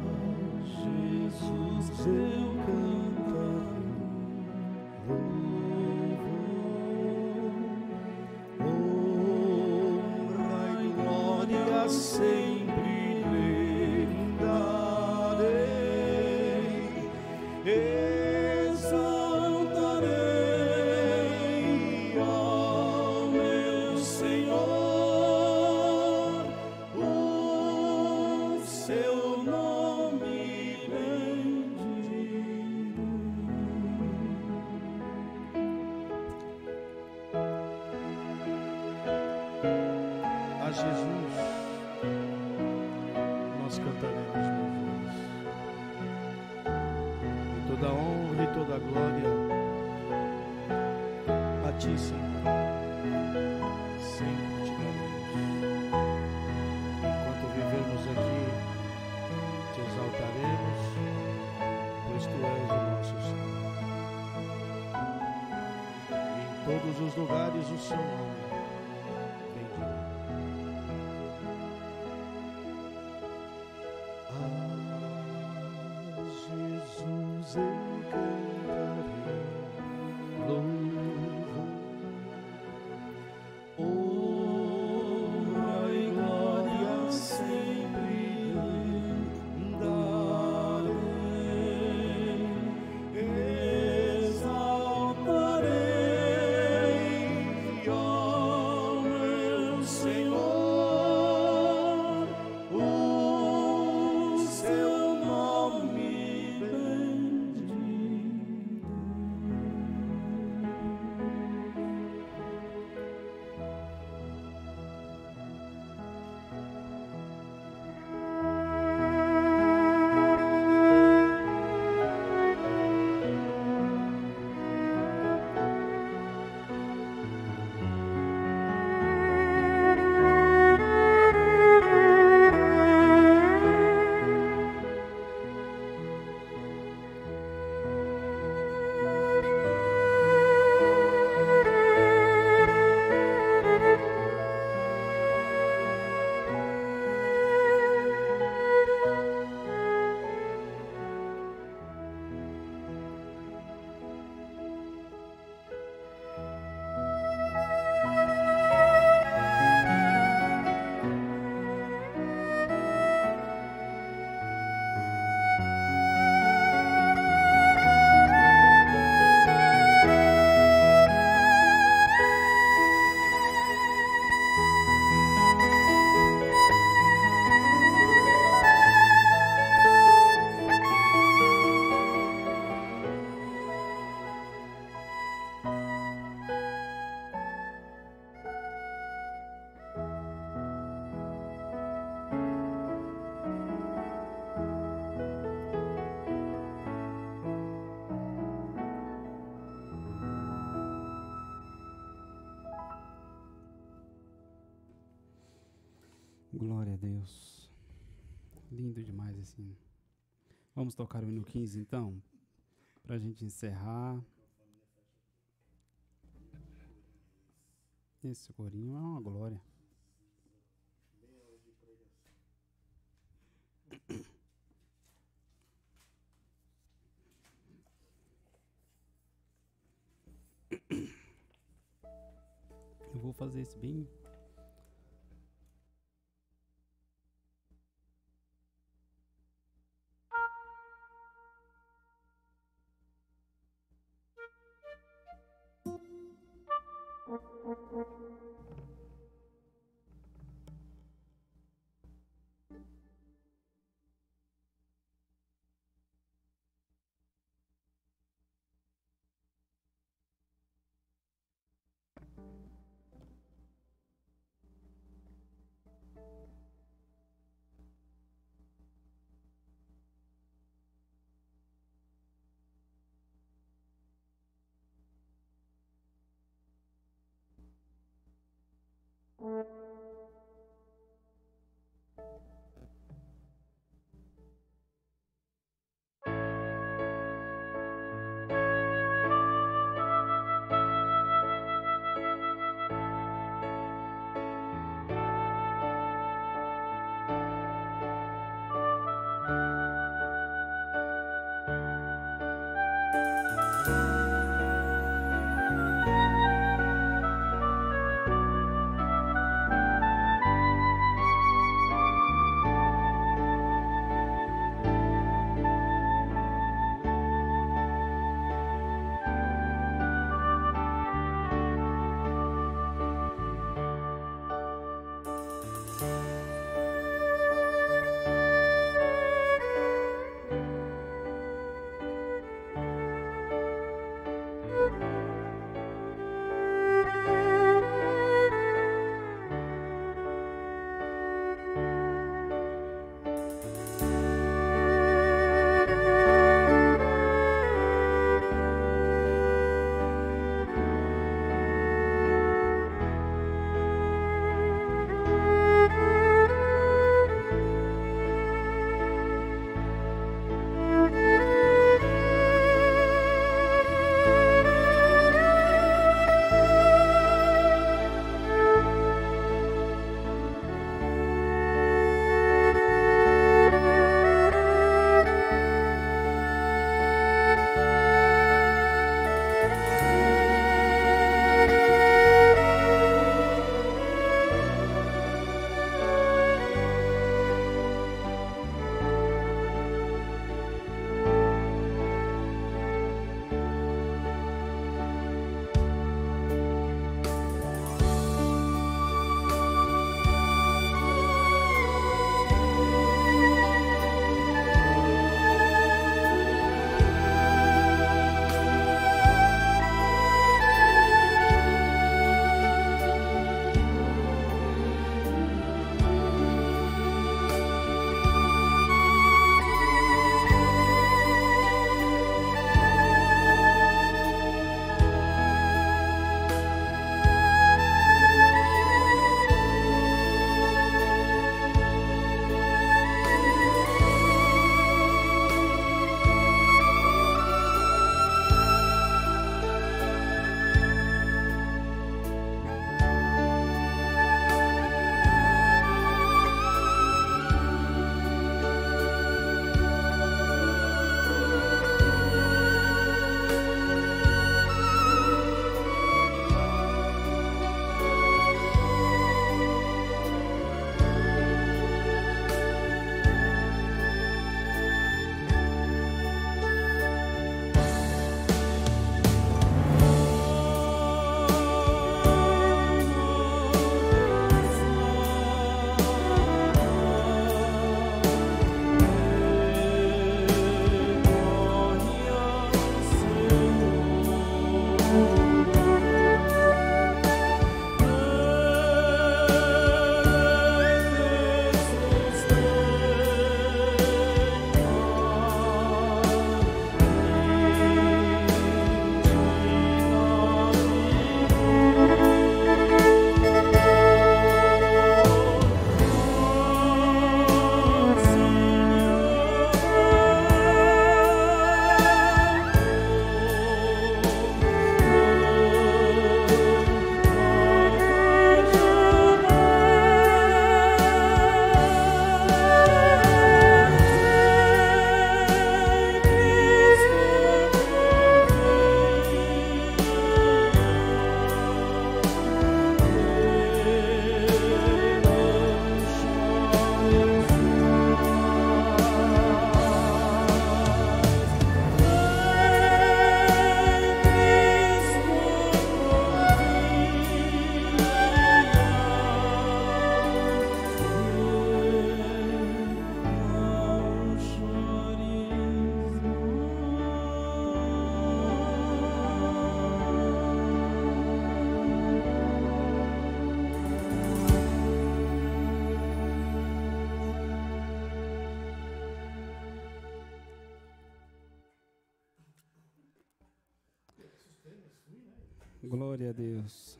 Speaker 2: Jesus eu cantarei sempre lhe darei. Exaltarei ao meu Senhor, o seu nome bendirei. A Jesus nós cantaremos louvores. E toda honra e toda glória a ti, Senhor, sempre te daremos. Enquanto vivermos aqui, te exaltaremos, pois tu és o nosso Senhor. E em todos os lugares o seu nome bendito. Jesus eu cantarei louvor, honra e glória sempre lhe darei. Exaltarei ao meu Senhor, o seu nome bendirei.
Speaker 1: Glória a Deus. Lindo demais esse hino. Vamos tocar o hino quinze então, para a gente encerrar. Esse corinho é uma glória. Eu vou fazer isso bem. Glória a Deus.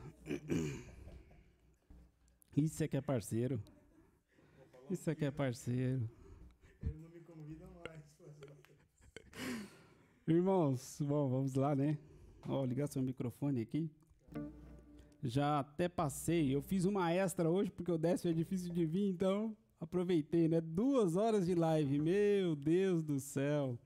Speaker 1: Isso é que é parceiro. Isso é que é parceiro.
Speaker 2: Ele não me convida mais.
Speaker 1: Irmãos, bom, vamos lá, né? Ó, ligar seu microfone aqui. Já até passei. Eu fiz uma extra hoje porque o décimo é difícil de vir, então aproveitei, né? Duas horas de live. Meu Deus do céu.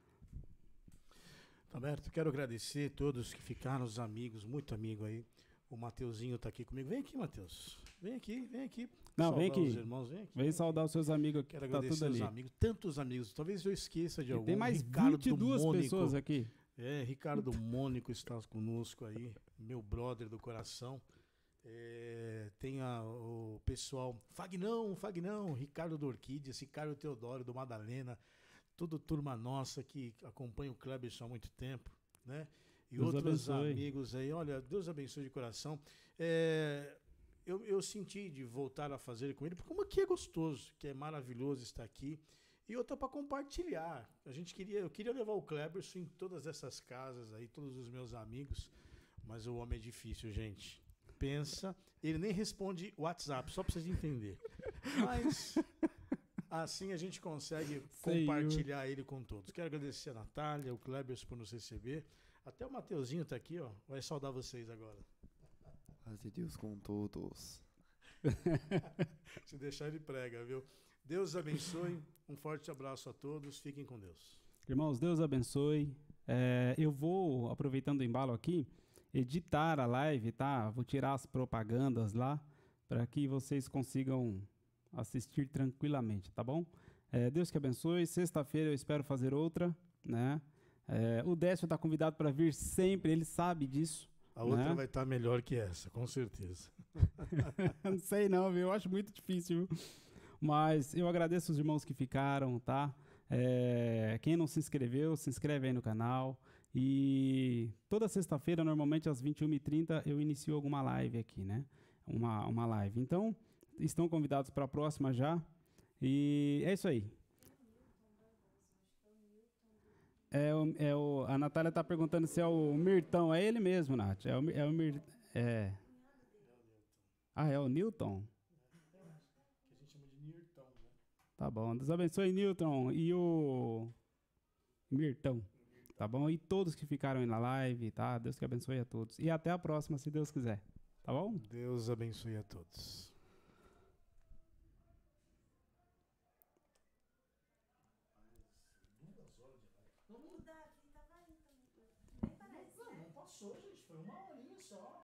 Speaker 2: Roberto, quero agradecer a todos que ficaram, os amigos, muito amigo aí. O Mateuzinho tá aqui comigo. Vem aqui, Mateus. Vem aqui, vem aqui.
Speaker 1: Não, vem
Speaker 2: Saudar
Speaker 1: aqui.
Speaker 2: os irmãos, vem aqui.
Speaker 1: Vem saudar os seus amigos aqui.
Speaker 2: Quero
Speaker 1: Tá
Speaker 2: agradecer
Speaker 1: tudo
Speaker 2: os
Speaker 1: ali.
Speaker 2: amigos, tantos amigos. Talvez eu esqueça de
Speaker 1: E
Speaker 2: algum.
Speaker 1: tem mais
Speaker 2: Ricardo
Speaker 1: vinte e duas
Speaker 2: Mônico.
Speaker 1: pessoas aqui.
Speaker 2: É, Ricardo Mônico está conosco aí, meu brother do coração. É, tem a, o pessoal, Fagnão, Fagnão, Ricardo do Orquídeas, Ricardo Teodoro do Madalena, tudo turma nossa que acompanha o Cleberson há muito tempo, né? E
Speaker 1: Deus
Speaker 2: outros
Speaker 1: abençoe.
Speaker 2: amigos aí, olha, Deus abençoe de coração. É, eu, eu senti de voltar a fazer com ele, porque como aqui é gostoso, que é maravilhoso estar aqui. E outra para compartilhar. A gente queria, eu queria levar o Cleberson em todas essas casas aí, todos os meus amigos, mas o homem é difícil, gente. Pensa, ele nem responde WhatsApp, só para vocês entenderem. Mas assim a gente consegue
Speaker 1: Senhor.
Speaker 2: compartilhar ele com todos. Quero agradecer a Natália, o Cleberson por nos receber. Até o Mateuzinho tá aqui, ó. Vai saudar vocês agora.
Speaker 3: Paz de Deus com todos.
Speaker 2: Se deixar ele prega, viu? Deus abençoe. Um forte abraço a todos. Fiquem com Deus.
Speaker 1: Irmãos, Deus abençoe. É, eu vou, aproveitando o embalo aqui, editar a live, tá? Vou tirar as propagandas lá para que vocês consigam assistir tranquilamente, tá bom? É, Deus que abençoe. Sexta-feira eu espero fazer outra, né? É, o Décio está convidado para vir sempre, ele sabe disso.
Speaker 2: A outra
Speaker 1: né?
Speaker 2: vai estar melhor que essa, com certeza.
Speaker 1: Não sei não, viu? Eu acho muito difícil. Mas eu agradeço os irmãos que ficaram, tá? É, quem não se inscreveu, se inscreve aí no canal. E toda sexta-feira, normalmente às vinte e uma e trinta, eu inicio alguma live aqui, né? Uma, uma live. Então, estão convidados para a próxima já. E é isso aí. É o, é o, a Natália está perguntando se é o Mirtão. É ele mesmo, Nath. É o, é o Mir, é. Ah, é o Newton?
Speaker 2: Que a gente chama de Newton, né?
Speaker 1: Tá bom. Deus abençoe, Newton. E o Mirtão. Tá bom? E todos que ficaram aí na live, tá? Deus que abençoe a todos. E até a próxima, se Deus quiser. Tá bom?
Speaker 2: Deus abençoe a todos.
Speaker 4: O Davi tava aí também. Nem parece.
Speaker 2: Não, não passou, gente. Foi uma horinha só.